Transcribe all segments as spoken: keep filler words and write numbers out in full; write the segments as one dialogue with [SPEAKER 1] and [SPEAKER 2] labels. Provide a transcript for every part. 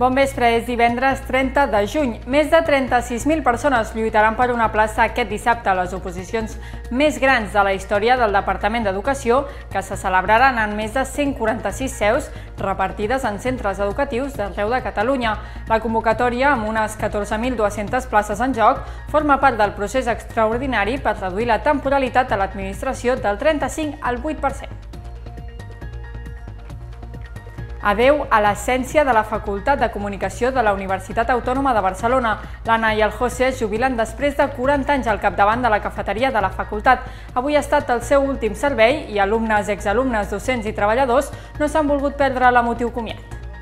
[SPEAKER 1] Bon vespre, és divendres trenta de juny. Més de trenta-sis mil persones lluitaran per una plaça aquest dissabte a les oposicions més grans de la història del Departament d'Educació, que se celebraran en més de cent quaranta-sis seus repartides en centres educatius d'arreu de Catalunya. La convocatòria, amb unes catorze mil dues-centes places en joc, forma part del procés extraordinari per reduir la temporalitat a l'administració del trenta-cinc al vuit per cent. Adeu a l'essència de la Facultat de Comunicació de la Universitat Autònoma de Barcelona. L'Anna i el José es jubilen després de quaranta anys al capdavant de la cafeteria de la facultat. Avui ha estat el seu últim servei i alumnes, exalumnes, docents i treballadors no s'han volgut perdre l'emotiu comiat.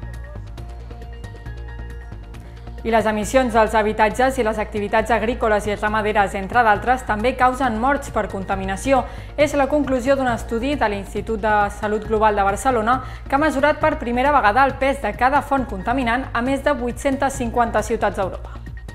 [SPEAKER 1] I les emissions dels habitatges i les activitats agrícoles i ramaderes, entre d'altres, també causen morts per contaminació. És la conclusió d'un estudi de l'Institut de Salut Global de Barcelona que ha mesurat per primera vegada el pes de cada font contaminant a més de vuit-centes cinquanta ciutats d'Europa.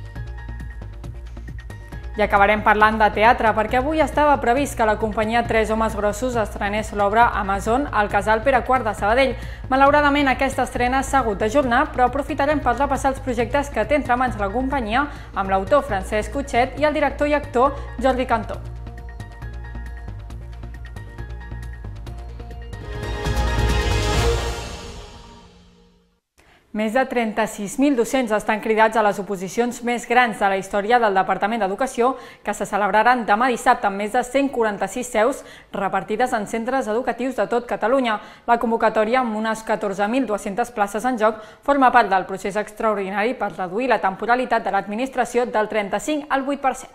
[SPEAKER 1] I acabarem parlant de teatre, perquè avui estava previst que la companyia Tres homes grossos estrenés l'obra Amazon al Casal Pere quart de Sabadell. Malauradament, aquesta estrena s'ha hagut d'ajornar, però aprofitarem per repassar els projectes que té entre mans la companyia amb l'autor Francesc Cutxet i el director i actor Jordi Cantó. Més de trenta-sis mil docents estan cridats a les oposicions més grans de la història del Departament d'Educació, que se celebraran demà dissabte amb més de cent quaranta-sis seus repartides en centres educatius de tot Catalunya. La convocatòria, amb unes catorze mil dues-centes places en joc, forma part del procés extraordinari per reduir la temporalitat de l'administració del trenta-cinc al vuit per cent.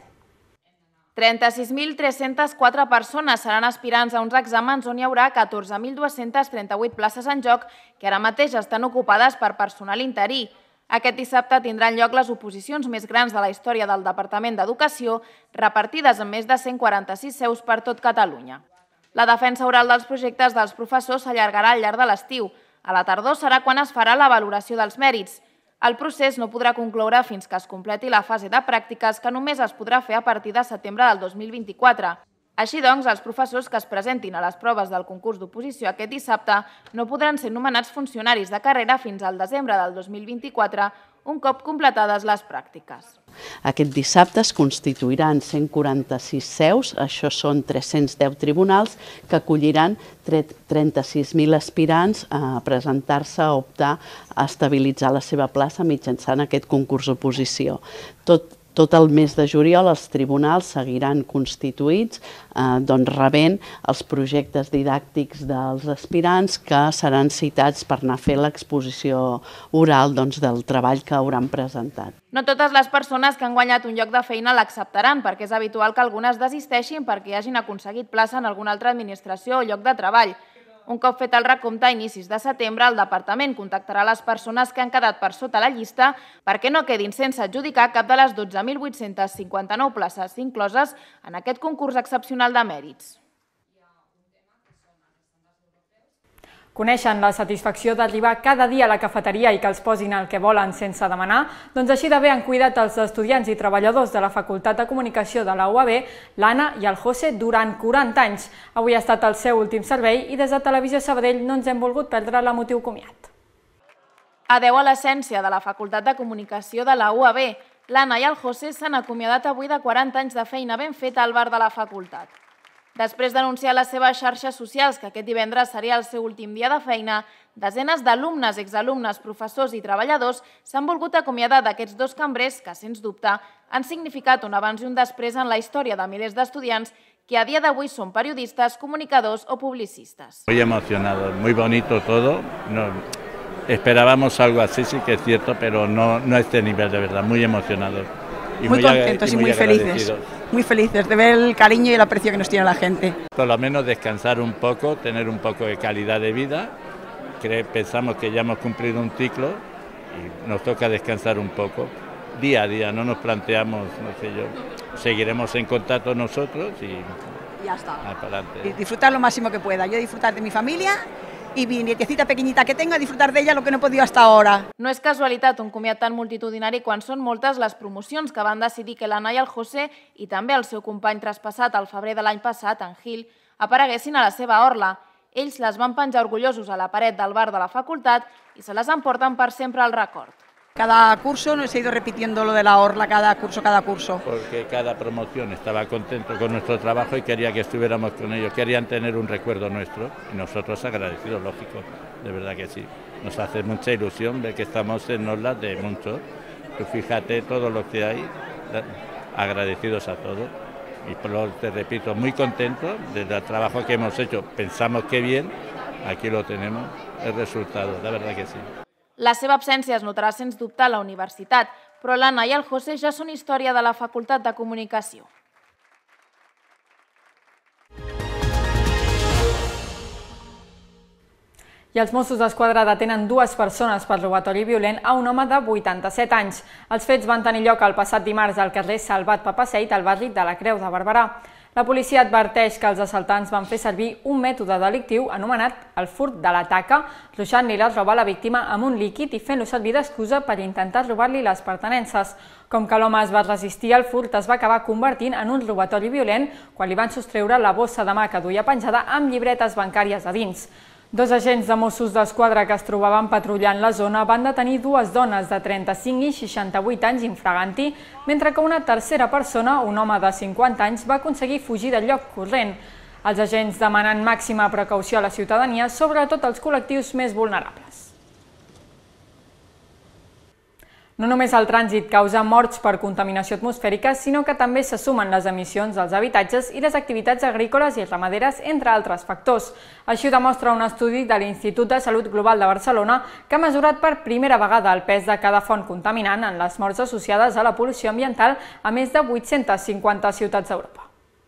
[SPEAKER 2] trenta-sis mil tres-centes quatre persones seran aspirants a uns exàmens on hi haurà catorze mil dues-centes trenta-vuit places en joc que ara mateix estan ocupades per personal interí. Aquest dissabte tindran lloc les oposicions més grans de la història del Departament d'Educació, repartides en més de cent quaranta-sis seus per tot Catalunya. La defensa oral dels projectes dels professors s'allargarà al llarg de l'estiu. A la tardor serà quan es farà la valoració dels mèrits. El procés no podrà concloure fins que es completi la fase de pràctiques, que només es podrà fer a partir de setembre del dos mil vint-i-quatre. Així doncs, els professors que es presentin a les proves del concurs d'oposició aquest dissabte no podran ser nomenats funcionaris de carrera fins al desembre del dos mil vint-i-quatre, un cop completades les pràctiques.
[SPEAKER 3] Aquest dissabte es constituiran cent quaranta-sis seus, això són tres-cents deu tribunals, que acolliran trenta-sis mil aspirants a presentar-se, a optar a estabilitzar la seva plaça mitjançant aquest concurs d'oposició. Tot Tot el mes de juliol els tribunals seguiran constituïts, eh, doncs rebent els projectes didàctics dels aspirants que seran citats per anar a fer l'exposició oral doncs, del treball que hauran presentat.
[SPEAKER 2] No totes les persones que han guanyat un lloc de feina l'acceptaran, perquè és habitual que algunes desisteixin perquè hagin aconseguit plaça en alguna altra administració o lloc de treball. Un cop fet el recompte a inicis de setembre, el Departament contactarà les persones que han quedat per sota la llista perquè no quedin sense adjudicar cap de les dotze mil vuit-centes cinquanta-nou places incloses en aquest concurs excepcional de mèrits.
[SPEAKER 1] Coneixen la satisfacció d'arribar cada dia a la cafeteria i que els posin el que volen sense demanar? Doncs així de bé han cuidat els estudiants i treballadors de la Facultat de Comunicació de la U A B, l'Anna i el José, durant quaranta anys. Avui ha estat el seu últim servei i des de Televisió Sabadell no ens hem volgut perdre l'emotiu comiat.
[SPEAKER 2] Adeu a l'essència de la Facultat de Comunicació de la U A B. L'Anna i el José s'han acomiadat avui de quaranta anys de feina ben feta al bar de la facultat. Després d'anunciar a les seves xarxes socials que aquest divendres seria el seu últim dia de feina, desenes d'alumnes, exalumnes, professors i treballadors s'han volgut acomiadar d'aquests dos cambrers que, sens dubte, han significat un abans i un després en la història de milers d'estudiants que a dia d'avui són periodistes, comunicadors o publicistes.
[SPEAKER 4] Muy emocionado, muy bonito todo. No, esperábamos algo así, sí que es cierto, pero no, no a este nivel, de verdad, muy emocionados.
[SPEAKER 5] Y muy, muy contentos y muy, muy felices, muy felices de ver el cariño y el aprecio que nos tiene la gente.
[SPEAKER 4] Por lo menos descansar un poco, tener un poco de calidad de vida. Pensamos que ya hemos cumplido un ciclo y nos toca descansar un poco. Día a día, no nos planteamos, no sé yo, seguiremos en contacto nosotros y
[SPEAKER 5] ya está.
[SPEAKER 4] Adelante.
[SPEAKER 5] Y disfrutar lo máximo que pueda. Yo disfrutar de mi familia y mi nietecita pequeñita que tengo, a disfrutar de ella lo que no he podido hasta ahora.
[SPEAKER 2] No és casualitat un comiat tan multitudinari quan són moltes les promocions que van decidir que l'Anna i el José i també el seu company traspassat al febrer de l'any passat, en Gil, apareguessin a la seva orla. Ells les van penjar orgullosos a la paret del bar de la facultat i se les emporten per sempre al record.
[SPEAKER 5] Cada curso nos he ido repitiendo lo de la orla, cada curso, cada curso.
[SPEAKER 4] Porque cada promoción estaba contento con nuestro trabajo y quería que estuviéramos con ellos, querían tener un recuerdo nuestro y nosotros agradecidos, lógico, de verdad que sí. Nos hace mucha ilusión ver que estamos en orlas de mucho. Tú fíjate todo lo que hay, agradecidos a todos. Y te repito, muy contentos del trabajo que hemos hecho. Pensamos que bien, aquí lo tenemos, el resultado, la verdad que sí.
[SPEAKER 2] La seva absència es notarà sens dubte a la universitat, però l'Anna i el José ja són història de la Facultat de Comunicació.
[SPEAKER 1] I els Mossos d'Esquadra detenen dues persones per robatori violent a un home de vuitanta-set anys. Els fets van tenir lloc el passat dimarts al carrer Salvat Papaseit, al barri de la Creu de Barberà. La policia adverteix que els assaltants van fer servir un mètode delictiu anomenat el furt de la taca, ruixant-li la roba a la víctima amb un líquid i fent-lo servir d'excusa per intentar robar-li les pertinences. Com que l'home es va resistir, el furt es va acabar convertint en un robatori violent quan li van sostreure la bossa de mà que duia penjada amb llibretes bancàries a dins. Dos agents de Mossos d'Esquadra que es trobaven patrullant la zona van detenir dues dones de trenta-cinc i seixanta-vuit anys infraganti, mentre que una tercera persona, un home de cinquanta anys, va aconseguir fugir del lloc corrent. Els agents demanen màxima precaució a la ciutadania, sobretot als col·lectius més vulnerables. No només el trànsit causa morts per contaminació atmosfèrica, sinó que també se sumen les emissions dels habitatges i les activitats agrícoles i ramaderes, entre altres factors. Així ho demostra un estudi de l'Institut de Salut Global de Barcelona que ha mesurat per primera vegada el pes de cada font contaminant en les morts associades a la pol·lució ambiental a més de vuit-centes cinquanta ciutats d'Europa.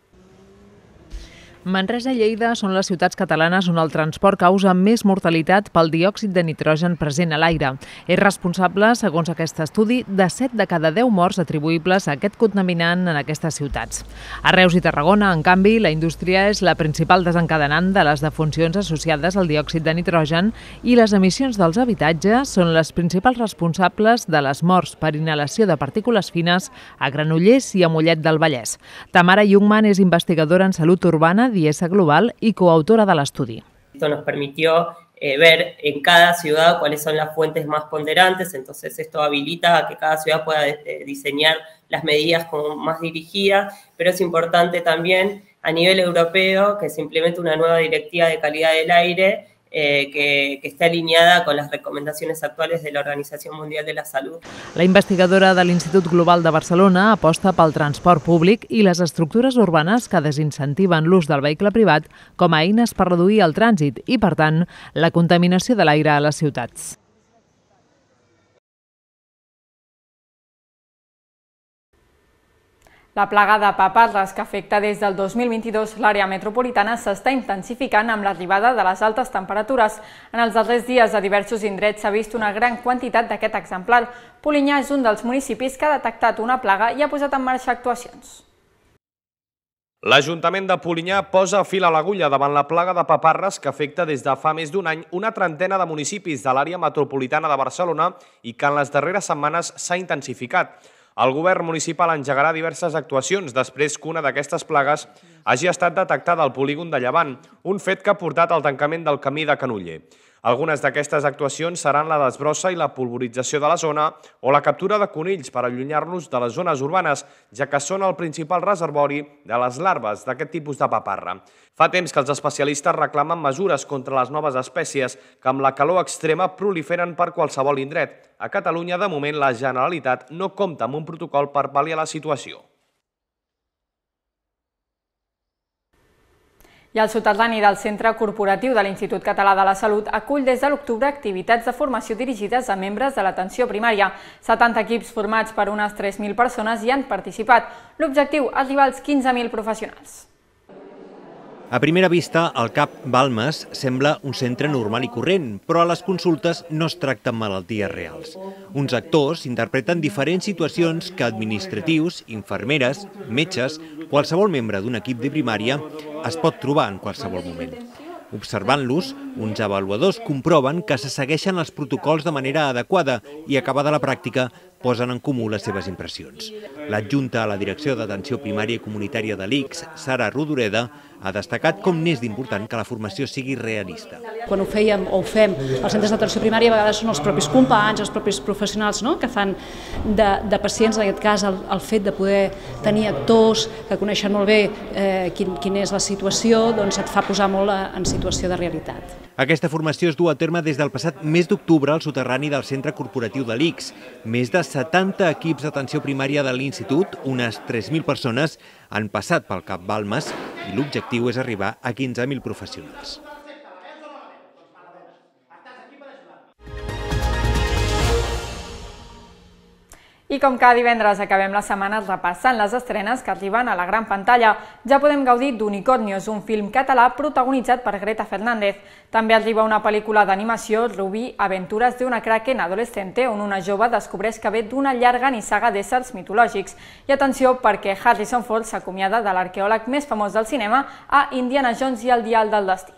[SPEAKER 6] Manresa i Lleida són les ciutats catalanes on el transport causa més mortalitat pel diòxid de nitrogen present a l'aire. És responsable, segons aquest estudi, de set de cada deu morts atribuïbles a aquest contaminant en aquestes ciutats. A Reus i Tarragona, en canvi, la indústria és la principal desencadenant de les defuncions associades al diòxid de nitrogen i les emissions dels habitatges són les principals responsables de les morts per inhalació de partícules fines a Granollers i a Mollet del Vallès. Tamara Jungmann és investigadora en salut urbana d'I E S A Global y coautora del estudio.
[SPEAKER 7] Esto nos permitió eh, ver en cada ciudad cuáles son las fuentes más ponderantes, entonces esto habilita a que cada ciudad pueda eh, diseñar las medidas como más dirigidas, pero es importante también a nivel europeo que se implemente una nueva directiva de calidad del aire Eh, que, que esté alineada con las recomendaciones actuales de la Organización Mundial de la Salud.
[SPEAKER 6] La investigadora de l'Institut Global de Barcelona aposta pel transport públic i les estructures urbanes que desincentiven l'ús del vehicle privat com a eines per reduir el trànsit i, per tant, la contaminació de l'aire a les ciutats.
[SPEAKER 1] La plaga de paparres que afecta des del dos mil vint-i-dos l'àrea metropolitana s'està intensificant amb l'arribada de les altes temperatures. En els darrers dies a diversos indrets s'ha vist una gran quantitat d'aquest exemplar. Polinyà és un dels municipis que ha detectat una plaga i ha posat en marxa actuacions.
[SPEAKER 8] L'Ajuntament de Polinyà posa fil a l'agulla davant la plaga de paparres que afecta des de fa més d'un any una trentena de municipis de l'àrea metropolitana de Barcelona i que en les darreres setmanes s'ha intensificat. El govern municipal engegarà diverses actuacions després que una d'aquestes plagues hagi estat detectada al polígon de Llevant, un fet que ha portat al tancament del camí de Canoller. Algunes d'aquestes actuacions seran la desbrossa i la pulverització de la zona o la captura de conills per allunyar-los de les zones urbanes, ja que són el principal reservori de les larves d'aquest tipus de paparra. Fa temps que els especialistes reclamen mesures contra les noves espècies que amb la calor extrema proliferen per qualsevol indret. A Catalunya, de moment, la Generalitat no compta amb un protocol per pal·liar la situació.
[SPEAKER 1] I el soterrani del Centre Corporatiu de l'Institut Català de la Salut acull des de l'octubre activitats de formació dirigides a membres de l'atenció primària. setanta equips formats per unes tres mil persones hi han participat. L'objectiu, arribar als quinze mil professionals.
[SPEAKER 9] A primera vista, el CAP Balmes sembla un centre normal i corrent, però a les consultes no es tracten malalties reals. Uns actors interpreten diferents situacions que administratius, infermeres, metges, qualsevol membre d'un equip de primària es pot trobar en qualsevol moment. Observant-los, uns avaluadors comproven que se segueixen els protocols de manera adequada i, acabada la pràctica, posen en comú les seves impressions. L'adjunta a la Direcció d'Atenció Primària i Comunitària de l'I C S, Sara Rodoreda, ha destacat com n'és d'important que la formació sigui realista.
[SPEAKER 10] Quan ho fèiem o ho fem als centres d'atenció primària, a vegades són els propis companys, els propis professionals que fan de pacients, en aquest cas el fet de poder tenir actors que coneixen molt bé quina és la situació, doncs et fa posar molt en situació de realitat.
[SPEAKER 9] Aquesta formació es du a terme des del passat mes d'octubre al soterrani del Centre Corporatiu de l'I C S. Més de setanta equips d'atenció primària de l'Institut, unes tres mil persones, han passat pel CAP Balmes i l'objectiu és arribar a quinze mil professionals.
[SPEAKER 1] I com cada divendres acabem la setmana repassant les estrenes que arriben a la gran pantalla, ja podem gaudir d'Unicornios, un film català protagonitzat per Greta Fernández. També arriba una pel·lícula d'animació, Ruby, Aventures d'una Kraken adolescente, on una jove descobreix que ve d'una llarga nissaga d'éssers mitològics. I atenció, perquè Harrison Ford s'acomiada de l'arqueòleg més famós del cinema a Indiana Jones i el dial del destí.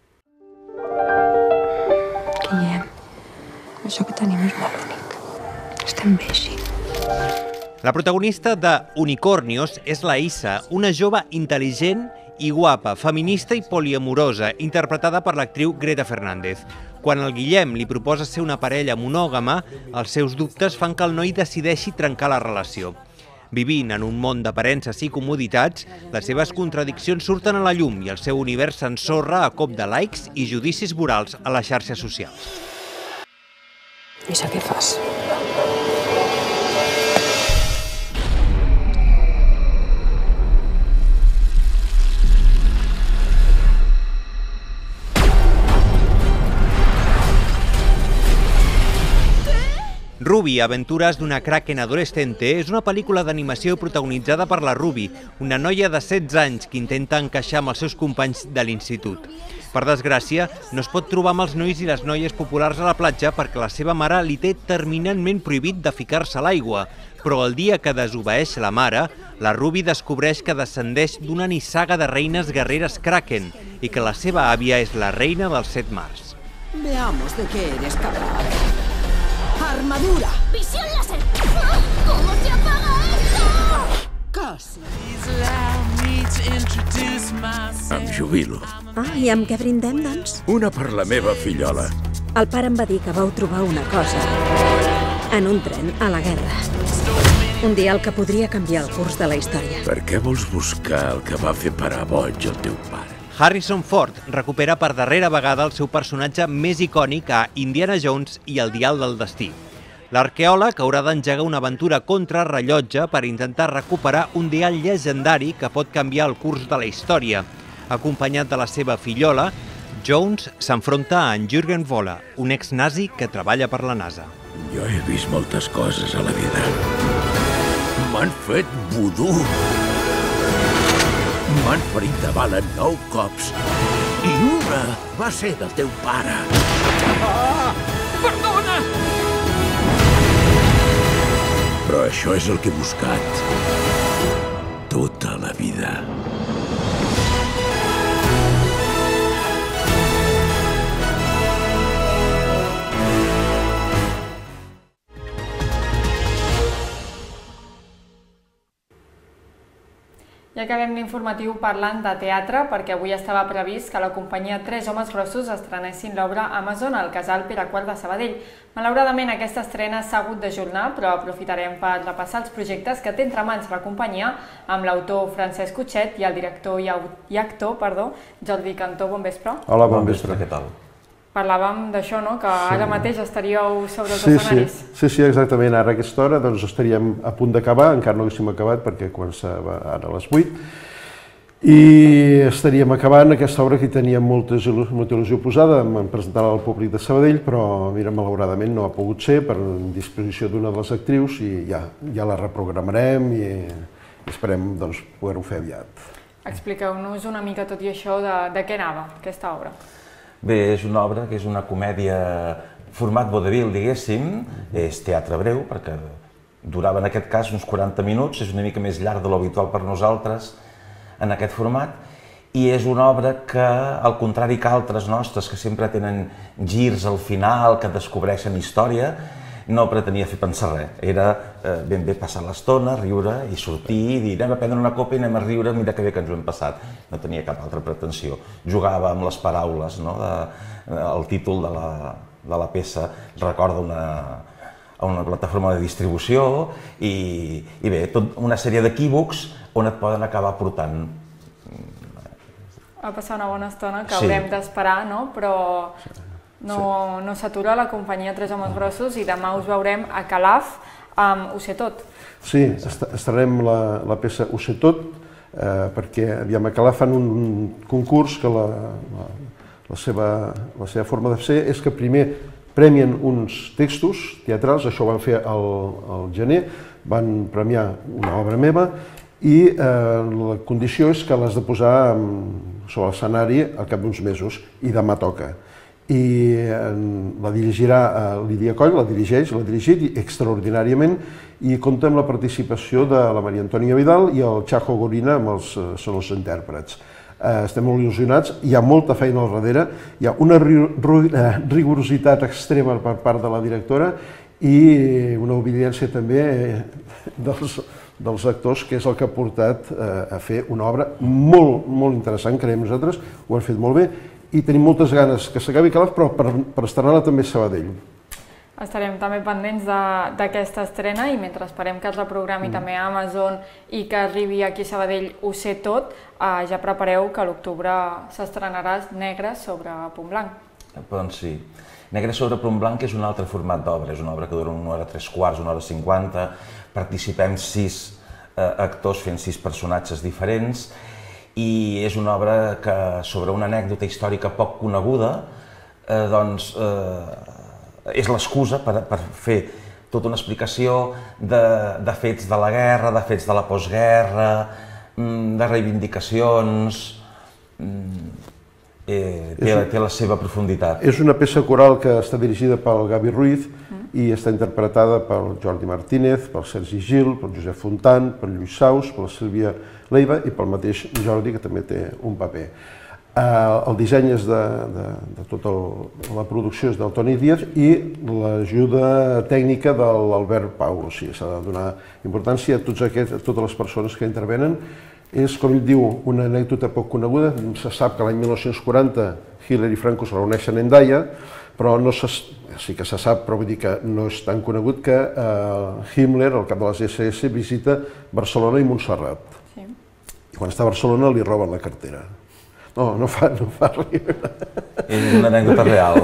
[SPEAKER 11] Guillem, això que tenim és molt bonic. Estem bé així.
[SPEAKER 9] La protagonista de Unicornios és la Issa, una jove intel·ligent i guapa, feminista i poliamorosa, interpretada per l'actriu Greta Fernández. Quan el Guillem li proposa ser una parella monògama, els seus dubtes fan que el noi decideixi trencar la relació. Vivint en un món d'aparences i comoditats, les seves contradiccions surten a la llum i el seu univers s'ensorra a cop de likes i judicis morals a les xarxes socials.
[SPEAKER 11] Issa, què fas?
[SPEAKER 9] Ruby, Aventures d'una Kraken adolescente, és una pel·lícula d'animació protagonitzada per la Ruby, una noia de setze anys que intenta encaixar amb els seus companys de l'institut. Per desgràcia, no es pot trobar amb els nois i les noies populars a la platja perquè la seva mare li té terminantment prohibit de ficar-se a l'aigua, però el dia que desobeeix la mare, la Ruby descobreix que descendeix d'una nissaga de reines guerreres Kraken i que la seva àvia és la reina dels set mars.
[SPEAKER 12] Veamos de qué eres capaz. ¡Armadura!
[SPEAKER 13] ¡Visión láser! ¿Cómo se apaga esto?
[SPEAKER 12] Casi.
[SPEAKER 14] Em jubilo.
[SPEAKER 15] Ah, i amb què brindem, doncs?
[SPEAKER 14] Una per la meva fillola.
[SPEAKER 15] El pare em va dir que vau trobar una cosa en un tren a la guerra. Un dia el que podria canviar el curs de la història.
[SPEAKER 14] Per què vols buscar el que va fer parar boig el teu pare?
[SPEAKER 9] Harrison Ford recupera per darrera vegada el seu personatge més icònic a Indiana Jones i el dial del destí. L'arqueòleg haurà d'engegar una aventura contrarrellotge per intentar recuperar un dial llegendari que pot canviar el curs de la història. Acompanyat de la seva fillola, Jones s'enfronta a en Jürgen Vola, un ex-nazi que treballa per la NASA.
[SPEAKER 14] Jo he vist moltes coses a la vida. M'han fet vudú. M'han ferit de bala nou cops. I una va ser del teu pare.
[SPEAKER 13] Ah! Perdona!
[SPEAKER 14] Però això és el que he buscat tota la vida.
[SPEAKER 1] I acabem l'informatiu parlant de teatre, perquè avui estava previst que la companyia Tres homes grossos estrenessin l'obra Amazon al Casal Pere quart de Sabadell. Malauradament aquesta estrena s'ha hagut d'ajornar, però aprofitarem per repassar els projectes que té entre mans la companyia amb l'autor Francesc Cutxet i el director i actor, perdó, Jordi Cantó. Bon vespre.
[SPEAKER 16] Hola, bon vespre, què tal?
[SPEAKER 1] Parlàvem d'això, no?, que ara mateix estaríeu sobre els escenaris.
[SPEAKER 16] Sí, sí, exactament. Ara a aquesta hora estaríem a punt d'acabar, encara no haguéssim acabat perquè començava ara a les vuit, i estaríem acabant aquesta obra que teníem molta il·lusió posada en presentar-la al públic de Sabadell, però, mira, malauradament no ha pogut ser per disposició d'una de les actrius i ja la reprogramarem i esperem poder-ho fer aviat.
[SPEAKER 1] Expliqueu-nos una mica tot i això de què anava aquesta obra.
[SPEAKER 17] Bé, és una obra que és una comèdia format vodevil, diguéssim, és teatre breu, perquè durava en aquest cas uns quaranta minuts, és una mica més llarg de l'habitual per nosaltres en aquest format, i és una obra que, al contrari que altres nostres, que sempre tenen girs al final, que descobreixen història, no pretenia fer pensar res, era ben bé passar l'estona, riure i sortir i dir anem a prendre una copa i anem a riure, mira que bé que ens ho hem passat. No tenia cap altra pretensió. Jugava amb les paraules, el títol de la peça recorda una plataforma de distribució i bé, una sèrie d'equívocs on et poden acabar portant.
[SPEAKER 1] Va passar una bona estona que haurem d'esperar, però no s'atura la companyia Tres Homes Grossos i demà us veurem a Calaf amb Ho sé tot.
[SPEAKER 16] Sí, estrenarem la peça Ho sé tot perquè a Calaf fan un concurs que la seva forma de ser és que primer premien uns textos teatrals, això ho van fer al gener, van premiar una obra meva i la condició és que l'has de posar sobre l'escenari al cap d'uns mesos i demà toca. I la dirigirà Lídia Coll, la dirigeix, l'ha dirigit extraordinàriament i compta amb la participació de la Maria Antònia Vidal i el Chajo Gorina, són els intèrprets. Estem molt il·lusionats, hi ha molta feina al darrere, hi ha una rigorositat extrema per part de la directora i una obediència també dels actors, que és el que ha portat a fer una obra molt, molt interessant, creiem nosaltres, ho han fet molt bé, i tenim moltes ganes que s'acabi Calaf, però per estrenar-la també a Sabadell.
[SPEAKER 1] Estarem també pendents d'aquesta estrena i mentre esperem que es reprogrami també a Amazon i que arribi aquí a Sabadell Ho sé tot, ja prepareu que a l'octubre s'estrenarà Negre sobre punt blanc.
[SPEAKER 17] Doncs sí. Negre sobre punt blanc és un altre format d'obra, és una obra que dura una hora tres quarts, una hora cinquanta, participem sis actors fent sis personatges diferents i és una obra que sobre una anècdota històrica poc coneguda doncs és l'excusa per fer tota una explicació de fets de la guerra, de fets de la postguerra, de reivindicacions, té la seva profunditat.
[SPEAKER 16] És una peça coral que està dirigida pel Gavi Ruiz i està interpretada pel Jordi Martínez, pel Sergi Gil, pel Josep Fontan, pel Lluís Saus, per la Sílvia Leiva i pel mateix Jordi, que també té un paper. El disseny és de tota la producció és del Toni Díaz i l'ajuda tècnica de l'Albert Pau. O sigui, s'ha de donar importància a totes les persones que intervenen. És, com ell diu, una anècdota poc coneguda. Se sap que l'any mil nou-cents quaranta Hitler i Franco es reuneixen en Daia, però sí que se sap, però vull dir que no és tan conegut que Himmler, el cap de les esse esse, visita Barcelona i Montserrat. I quan està a Barcelona li roben la cartera. No, no fa riure.
[SPEAKER 17] És una anècdota real.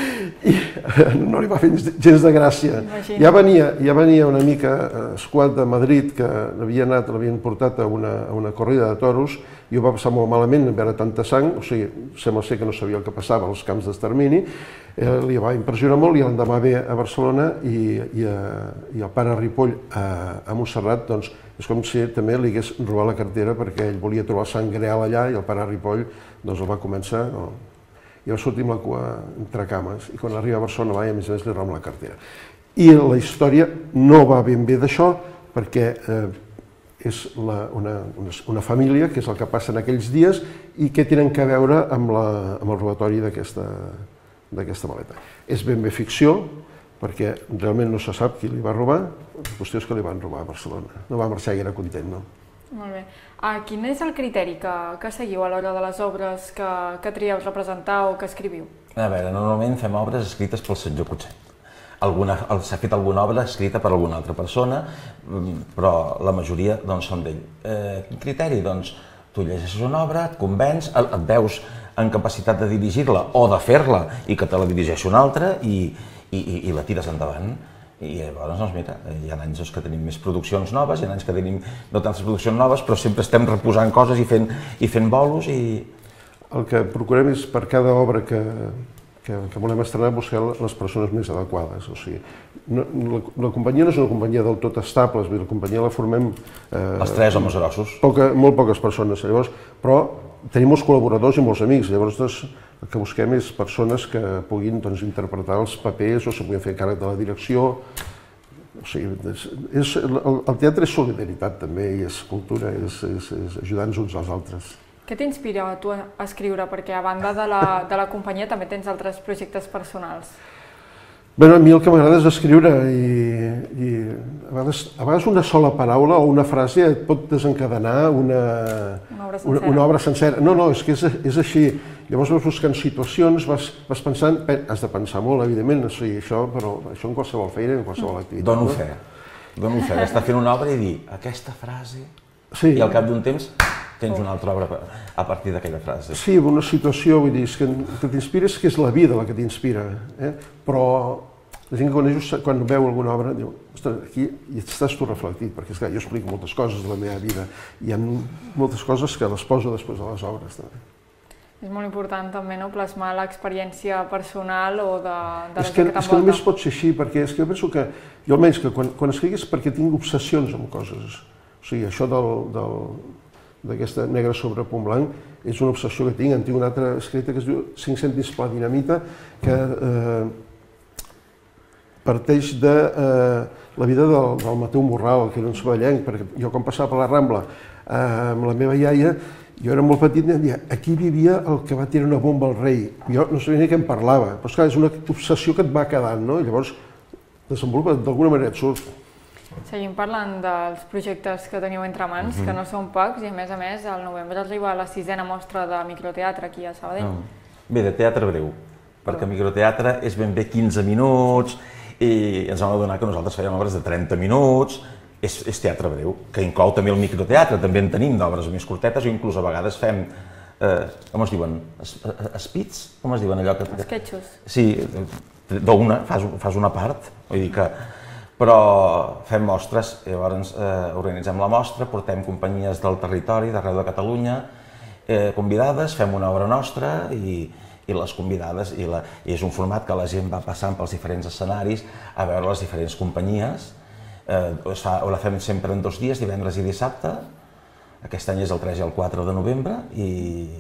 [SPEAKER 16] No li va fer gens de gràcia. Ja venia una mica escuat de Madrid que havia anat, l'havien portat a una corrida de toros i ho va passar molt malament, veure tanta sang, o sigui, sembla ser que no sabia el que passava als camps d'extermini, li va impressionar molt i l'endemà ve a Barcelona i el pare Ripoll a Montserrat, doncs, és com si també li hagués robat la cartera perquè ell volia trobar sang real allà i el pare Ripoll doncs el va començar i va sortir amb la cua entre cames i quan arriba a Barcelona va i a més a més li roba la cartera. I la història no va ben bé d'això perquè és una família, que és el que passa en aquells dies i que tenen que veure amb el robatori d'aquesta maleta. És ben bé ficció, perquè realment no se sap qui li va robar, la qüestió és que li van robar a Barcelona. No va marxar i era content, no?
[SPEAKER 1] Molt bé. Quin és el criteri que seguiu a l'hora de les obres que trieu representar o que escriviu?
[SPEAKER 17] A veure, normalment fem obres escrites pel senyor Cotxet. S'ha fet alguna obra escrita per alguna altra persona, però la majoria són d'ell. Quin criteri? Doncs tu llegeixes una obra, et convenç, et veus en capacitat de dirigir-la o de fer-la i que te la dirigeixi un altre i la tires endavant. I llavors, doncs mira, hi ha anys que tenim més produccions noves, hi ha anys que tenim no tantes produccions noves, però sempre estem reposant coses i fent bolos i...
[SPEAKER 16] El que procurem és per cada obra que que volem estrenar buscar les persones més adequades. O sigui, la companyia no és una companyia del tot estable, la companyia la formem...
[SPEAKER 17] Els tres homes grossos.
[SPEAKER 16] Molt poques persones, llavors, però tenim molts col·laboradors i molts amics, llavors el que busquem és persones que puguin interpretar els papers o se puguin fer càrrec de la direcció. O sigui, el teatre és solidaritat també, i és cultura, és ajudar-nos uns als altres.
[SPEAKER 1] Què t'inspira a tu a escriure? Perquè a banda de la companyia també tens altres projectes personals.
[SPEAKER 16] Bé, a mi el que m'agrada és escriure i a vegades una sola paraula o una frase et pot desencadenar una obra sencera. No, no, és que és així. Llavors vas buscant situacions, vas pensant, has de pensar molt, evidentment, però això en qualsevol feina, en qualsevol activitat.
[SPEAKER 17] Dono fe, dono fe d'estar fent una obra i dir aquesta frase i al cap d'un temps tens una altra obra a partir d'aquella frase.
[SPEAKER 16] Sí, una situació, vull dir, que t'inspira és que és la vida la que t'inspira, però la gent que coneix, quan veu alguna obra, diu, ostres, aquí hi estàs tu reflectit, perquè és clar, jo explico moltes coses de la meva vida i hi ha moltes coses que les poso després de les obres també.
[SPEAKER 1] És molt important també plasmar l'experiència personal o de la gent que t'envolta.
[SPEAKER 16] És que només pot ser així, perquè és que jo penso que, jo almenys que quan escric és perquè tinc obsessions amb coses. O sigui, això d'aquesta negra sobre punt blanc és una obsessió que tinc. En tinc una altra escrita que es diu cinc cèntims pla dinamita, que parteix de la vida del Mateu Morral, que era un saballenc, perquè jo quan passava per la Rambla amb la meva iaia, jo era molt petit i em deia, aquí vivia el que va tirar una bomba al rei. Jo no sabia ni què em parlava, però és una obsessió que et va quedant, no? I llavors desenvolupa d'alguna manera et surt.
[SPEAKER 1] Seguim parlant dels projectes que teniu entre mans, que no són pocs, i a més a més, al novembre arriba la sisena mostra de microteatre aquí a Sabadell.
[SPEAKER 17] Bé, de teatre breu, perquè microteatre és ben bé quinze minuts i ens vam adonar que nosaltres fèiem obres de trenta minuts. És teatre breu, que inclou també el microteatre, també en tenim d'obres més curtetes o inclús a vegades fem, com es diuen, espits? Com es diuen allò que...
[SPEAKER 1] Esquetxos.
[SPEAKER 17] Sí, d'una, fas una part, vull dir que... Però fem mostres, llavors organitzem la mostra, portem companyies del territori, d'arreu de Catalunya, convidades, fem una obra nostra i les convidades, i és un format que la gent va passant pels diferents escenaris a veure les diferents companyies. La fem sempre en dos dies, divendres i dissabte. Aquest any és el tres i el quatre de novembre i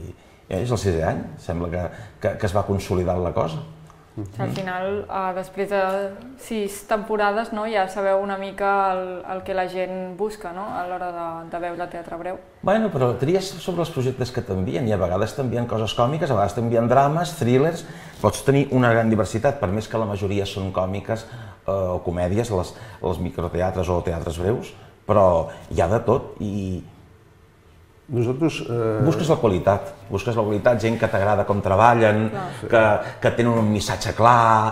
[SPEAKER 17] és el sisè any. Sembla que es va consolidant la cosa.
[SPEAKER 1] Al final, després de sis temporades, ja sabeu una mica el que la gent busca a l'hora de veure teatre breu.
[SPEAKER 17] Bé, però tries sobre els projectes que t'envien i a vegades t'envien coses còmiques, a vegades t'envien drames, thrillers. Pots tenir una gran diversitat, per més que la majoria són còmiques o comèdies, els microteatres o teatres breus, però hi ha de tot i...
[SPEAKER 16] Nosaltres...
[SPEAKER 17] Busques la qualitat, busques la qualitat, gent que t'agrada com treballen, que tenen un missatge clar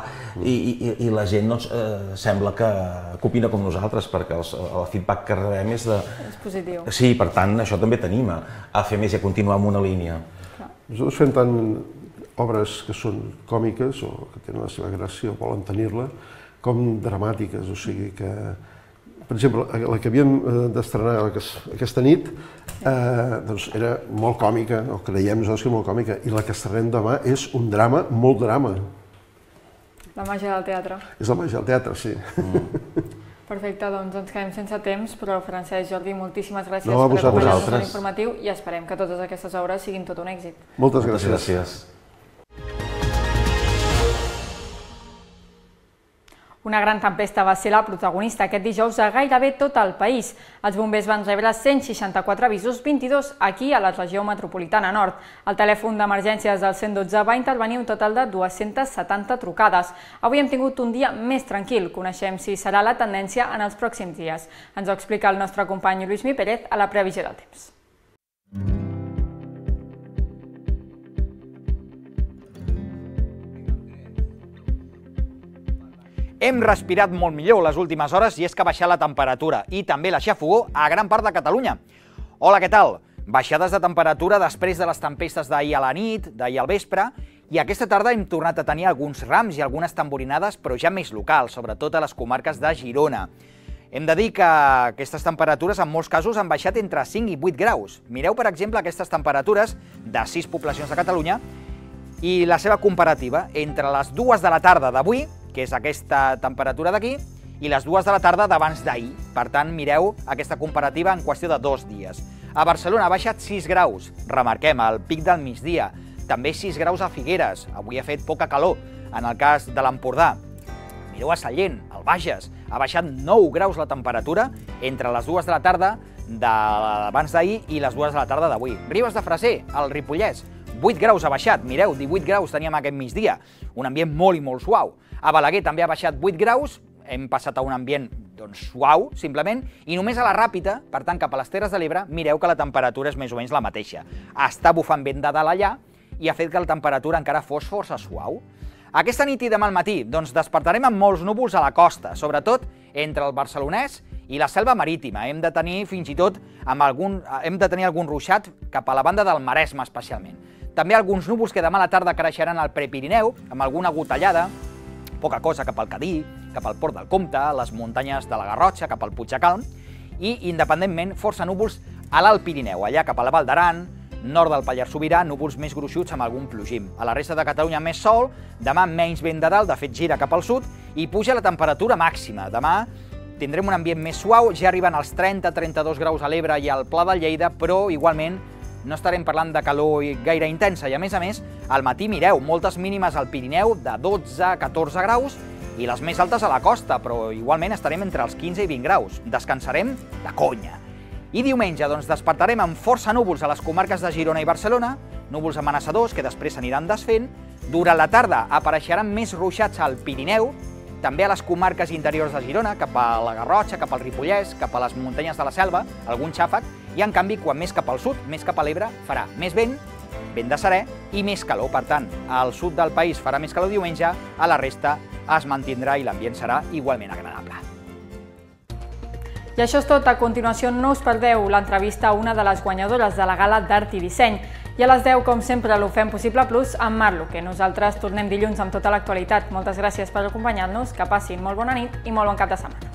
[SPEAKER 17] i la gent sembla que opina com nosaltres perquè el feedback que rebem és de...
[SPEAKER 1] És positiu.
[SPEAKER 17] Sí, per tant, això també t'anima a fer més i a continuar amb una línia.
[SPEAKER 16] Nosaltres fem tant obres que són còmiques o que tenen la seva gràcia o volen tenir-la, com dramàtiques, o sigui que... Per exemple, la que havíem d'estrenar aquesta nit era molt còmica, o creiem nosaltres que és molt còmica, i la que estrenem demà és un drama, molt drama.
[SPEAKER 1] La màgia del teatre.
[SPEAKER 16] És la màgia del teatre, sí.
[SPEAKER 1] Perfecte, doncs ens quedem sense temps, però Francesc, Jordi, moltíssimes gràcies
[SPEAKER 16] per
[SPEAKER 1] acompanyar-nos a l'informatiu i esperem que totes aquestes obres siguin tot un èxit.
[SPEAKER 16] Moltes gràcies.
[SPEAKER 1] Una gran tempesta va ser la protagonista aquest dijous a gairebé tot el país. Els bombers van rebre cent seixanta-quatre avisos, vint-i-dos aquí a la regió metropolitana nord. El telèfon d'emergències del cent dotze va intervenir un total de dues-centes setanta trucades. Avui hem tingut un dia més tranquil. Coneixem si serà la tendència en els pròxims dies. Ens ho explica el nostre company Lluís Mi Pérez a la previsió del temps.
[SPEAKER 18] Hem respirat molt millor les últimes hores i és que ha baixat la temperatura i també la xafogor a gran part de Catalunya. Hola, què tal? Baixades de temperatura després de les tempestes d'ahir a la nit, d'ahir al vespre, i aquesta tarda hem tornat a tenir alguns rams i algunes tamborinades, però ja més locals, sobretot a les comarques de Girona. Hem de dir que aquestes temperatures en molts casos han baixat entre cinc i vuit graus. Mireu, per exemple, aquestes temperatures de sis poblacions de Catalunya i la seva comparativa entre les dues de la tarda d'avui, que és aquesta temperatura d'aquí, i les dues de la tarda d'abans d'ahir. Per tant, mireu aquesta comparativa en qüestió de dos dies. A Barcelona ha baixat sis graus, remarquem, al pic del migdia. També sis graus a Figueres, avui ha fet poca calor, en el cas de l'Empordà. Mireu a Sallent, al Bages, ha baixat nou graus la temperatura entre les dues de la tarda d'abans d'ahir i les dues de la tarda d'avui. Ribes de Freser, al Ripollès, vuit graus ha baixat, mireu, divuit graus teníem aquest migdia, un ambient molt i molt suau. A Balaguer també ha baixat vuit graus, hem passat a un ambient doncs, suau, simplement, i només a la Ràpita, per tant, cap a les Terres de l'Ebre, mireu que la temperatura és més o menys la mateixa. Està bufant vent de dalt allà i ha fet que la temperatura encara fos força suau. Aquesta nit i demà al matí doncs, despertarem amb molts núvols a la costa, sobretot entre el barcelonès i la selva marítima. Hem de tenir fins i tot amb algun, hem de tenir algun ruixat cap a la banda del Maresme especialment. També alguns núvols que demà a la tarda creixeran al Prepirineu, amb alguna gotellada, poca cosa cap al Cadí, cap al Port del Comte, les muntanyes de la Garrotxa, cap al Puigdecalm, i, independentment, força núvols a l'Alt Pirineu, allà cap a la Val d'Aran, nord del Pallars Sobirà, núvols més gruixuts amb algun plogim. A la resta de Catalunya més sol, demà menys vent de dalt, de fet gira cap al sud, i puja la temperatura màxima. Demà tindrem un ambient més suau, ja arriben als trenta a trenta-dos graus a l'Ebre i al Pla de Lleida, però igualment no estarem parlant de calor gaire intensa, i a més a més, al matí, mireu, moltes mínimes al Pirineu de dotze a catorze graus i les més altes a la costa, però igualment estarem entre els quinze i vint graus. Descansarem de conya. I diumenge doncs, despertarem amb força núvols a les comarques de Girona i Barcelona, núvols amenaçadors que després s'aniran desfent. Durant la tarda apareixeran més ruixats al Pirineu, també a les comarques interiors de Girona, cap a la Garrotxa, cap al Ripollès, cap a les muntanyes de la Selva, algun xàfec, i en canvi, quan més cap al sud, més cap a l'Ebre, farà més vent, vent de serè i més calor. Per tant, al sud del país farà més calor diumenge, a la resta es mantindrà i l'ambient serà igualment agradable.
[SPEAKER 1] I això és tot. A continuació, no us perdeu l'entrevista a una de les guanyadores de la Gala d'Art i Disseny. I a les deu, com sempre, l'Ho Fem Possible Plus amb Marlo, que nosaltres tornem dilluns amb tota l'actualitat. Moltes gràcies per acompanyar-nos, que passin molt bona nit i molt bon cap de setmana.